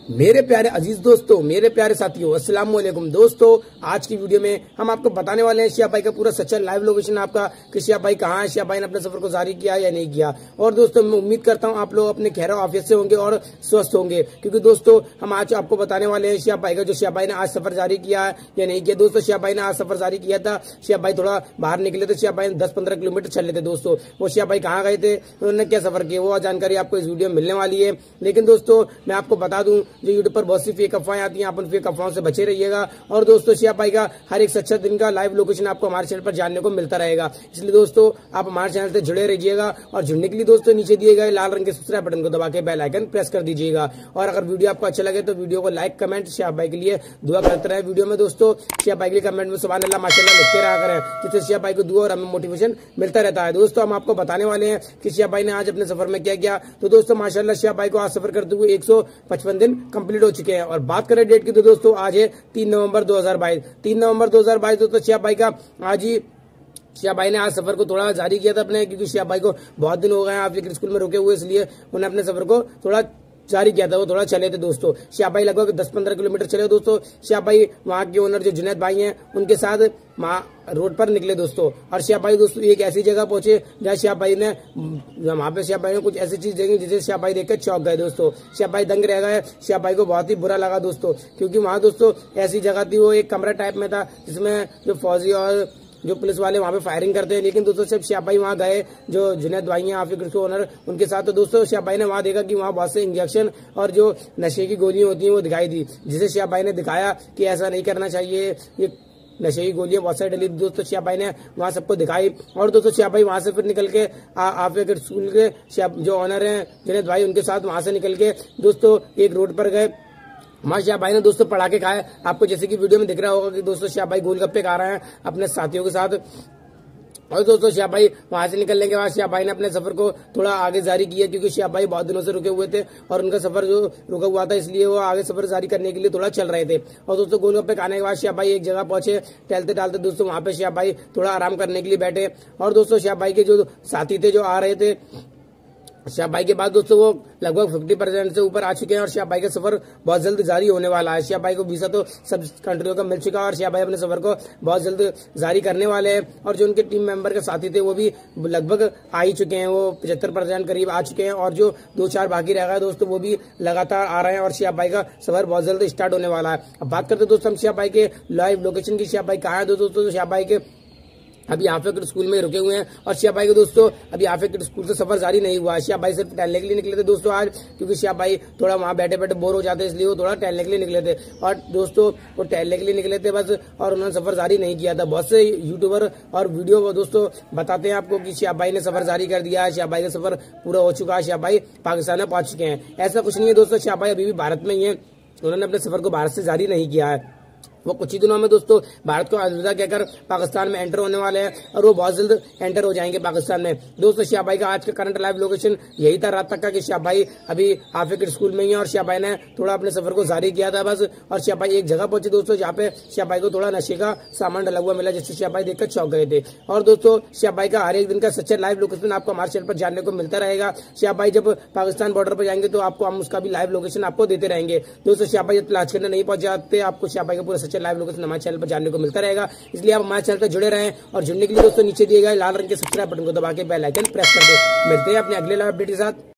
मेरे प्यारे अजीज दोस्तों, मेरे प्यारे साथियों, अस्सलाम वालेकुम दोस्तों। आज की वीडियो में हम आपको बताने वाले हैं शिया भाई का पूरा सच्चा लाइव लोकेशन आपका कि शिया भाई कहाँ है, शिया भाई ने अपने सफर को जारी किया या नहीं किया। और दोस्तों मैं उम्मीद करता हूँ आप लोग अपने खैर ऑफिस से होंगे और स्वस्थ होंगे, क्योंकि दोस्तों हम आज आपको बताने वाले हैं शिया भाई का, जो शिया भाई ने आज सफर जारी किया है या नहीं किया। दोस्तों शिया भाई ने आज सफर जारी किया था। शिया भाई थोड़ा बाहर निकले थे, शिया भाई 10-15 किलोमीटर चल रहे थे। दोस्तों वो शिया भाई कहाँ गए थे, उन्होंने क्या सफर किया, वो जानकारी आपको इस वीडियो में मिलने वाली है। लेकिन दोस्तों मैं आपको बता दूं, जो यूट्यूब पर बहुत सी फेक अफवाहें आती हैं, आप उन फेक अफवाहों से बचे रहिएगा। और दोस्तों शिया भाई का हर एक सच्चा दिन का लाइव लोकेशन आपको हमारे चैनल पर जानने को मिलता रहेगा। इसलिए दोस्तों आप हमारे चैनल से जुड़े रहिएगा। और जुड़ने के लिए दोस्तों नीचे दिए गए लाल रंग के सब्सक्राइब बटन को दबा के बेल आइकन प्रेस कर दीजिएगा। और अगर वीडियो आपको अच्छा लगे तो वीडियो को लाइक कमेंट शिया भाई के लिए दुआ करते रहे। वीडियो में दोस्तों शिया भाई के लिए कमेंट में सुभान अल्लाह माशाअल्लाह लिखते रहा करें, जिससे शिया भाई को दुआ और हमें मोटिवेशन मिलता रहता है। दोस्तों हम आपको बताने वाले हैं कि शिया भाई ने आज अपने सफर में क्या किया। तो दोस्तों माशाअल्लाह शिया भाई को आज सफर करते हुए 155 दिन कंप्लीट हो चुके हैं। और बात करें डेट की तो दोस्तों आज है 3 नवंबर 2022। 3 नवंबर 2022 दोस्तों शिया भाई का आज ही शिया भाई ने आज सफर को थोड़ा जारी किया था अपने, क्योंकि शिया भाई को बहुत दिन हो गए हैं आप स्कूल में रुके हुए, इसलिए उन्हें अपने सफर को थोड़ा जारी किया था। वो थोड़ा चले थे दोस्तों। शिया भाई लगभग 10-15 किलोमीटर चले दोस्तों। शिया भाई वहाँ के ओनर जो जुनैद भाई हैं उनके साथ रोड पर निकले दोस्तों। और शिया भाई दोस्तों एक ऐसी जगह पहुंचे जहाँ शिया भाई ने वहाँ पे शिया भाई ने कुछ ऐसी चीज देखी जिसे शिया भाई देखकर चौंक गए दोस्तों। शिया भाई दंग रह गए। शिया भाई को बहुत ही बुरा लगा दोस्तों, क्योंकि वहाँ दोस्तों ऐसी जगह थी, वो एक कमरा टाइप में था जिसमें जो फौजी और जो पुलिस वाले वहाँ पे फायरिंग करते हैं। लेकिन दोस्तों जब शिया भाई वहाँ गए, जो जुनैद भाई हैं आफिक के ओनर, उनके साथ, तो दोस्तों शिया भाई ने वहाँ देखा कि वहाँ बहुत से इंजेक्शन और जो नशे की गोलियां होती हैं वो दिखाई दी, जिसे शिया भाई ने दिखाया कि ऐसा नहीं करना चाहिए, ये नशे की गोलियां बहुत सारी डली। दोस्तों शिया भाई ने वहाँ सबको दिखाई। और दोस्तों शिया भाई वहाँ से फिर निकल के आफिक स्कूल के जो ऑनर हैं जुनैद भाई, उनके साथ वहाँ से निकल के दोस्तों एक रोड पर गए। वहाँ शिया भाई ने दोस्तों पटाखे खाए। आपको जैसे कि वीडियो में दिख रहा होगा कि दोस्तों शिया भाई गोलगप्पे खा रहे हैं अपने साथियों के साथ। और दोस्तों शिया भाई वहां से निकलने के बाद शिया भाई ने अपने सफर को थोड़ा आगे जारी किया, क्योंकि शिया भाई बहुत दिनों से रुके हुए थे और उनका सफर जो रुका हुआ था, इसलिए वो आगे सफर जारी करने के लिए थोड़ा चल रहे थे। और दोस्तों गोलगप्पे खाने के बाद शिया भाई एक जगह पहुंचे। टहलते टहलते दोस्तों वहां पे शिया भाई थोड़ा आराम करने के लिए बैठे। और दोस्तों शिया भाई के जो साथी थे जो आ रहे थे शिया भाई के बाद दोस्तों वो लगभग 50% से ऊपर आ चुके हैं। और शिया भाई का सफर बहुत जल्द जारी होने वाला है। शिया भाई को वीजा तो सब कंट्रियों का मिल चुका है और शिया भाई अपने सफर को बहुत जल्द जारी करने वाले हैं। और जो उनके टीम मेंबर के साथी थे वो भी लगभग आ ही चुके हैं, वो 75% करीब आ चुके हैं। और जो 2-4 बाकी रह गए दोस्तों वो भी लगातार आ रहे हैं और शिया भाई का सफर बहुत जल्द स्टार्ट होने वाला है। अब बात करते दोस्तों हम शिया भाई के लाइव लोकेशन की। शिया भाई कहाँ है दोस्तों, शिया भाई के अभी आफिक स्कूल में रुके हुए हैं। और शिया भाई के दोस्तों अभी आफिक स्कूल से सफर जारी नहीं हुआ है। शिया भाई सिर्फ टहलने के लिए निकले थे दोस्तों आज, क्योंकि शिया भाई थोड़ा वहां बैठे बैठे बोर हो जाते हैं, इसलिए वो थोड़ा टहलने के लिए निकले थे। और दोस्तों वो टहलने के लिए निकले थे बस, और उन्होंने सफर जारी नहीं किया था। बहुत से यूट्यूबर और वीडियो दोस्तों बताते हैं आपको कि शिया भाई ने सफर जारी कर दिया है, शिया भाई का सफर पूरा हो चुका है, शिया भाई पाकिस्तान में पहुंच चुके हैं। ऐसा कुछ नहीं है दोस्तों, शिया भाई अभी भी भारत में ही है। उन्होंने अपने सफर को भारत से जारी नहीं किया है। वो कुछ ही दिनों में दोस्तों भारत को अलविदा कहकर पाकिस्तान में एंटर होने वाले हैं, और वो बहुत जल्द एंटर हो जाएंगे पाकिस्तान में। दोस्तों शिया भाई का आज का करंट लाइव लोकेशन यही था रात तक का, कि शिया भाई अभी आफिक स्कूल में ही है और शिया भाई ने थोड़ा अपने सफर को जारी किया था बस। और शिया भाई एक जगह पहुंचे दोस्तों जहाँ पे शिया भाई को थोड़ा नशे का सामान डला हुआ मिला, जिससे शिया भाई देखकर चौंक गए थे। और दोस्तों शिया भाई का हर एक दिन का सच्चा लाइव लोकेशन आपको हमारे चैनल पर जानने को मिलता रहेगा। शिया भाई जब पाकिस्तान बॉर्डर पर जाएंगे तो आपको हम उसका भी लाइव लोकेशन आपको देते रहेंगे। दोस्तों शिया भाई जब तलाश करने नहीं पहुंच जाते, आपको शिया भाई का पूरा सच्चा लाइव लोकेशन हमारे पर जानने को मिलता रहेगा। इसलिए आप हमारे चैनल पर जुड़े रहें। और जुड़ने के लिए दोस्तों नीचे दिए गए लाल रंग के सब्सक्राइब बटन को दबा के बेल आइकन प्रेस कर दें। मिलते हैं अपने अगले लाइव अपडेट के साथ।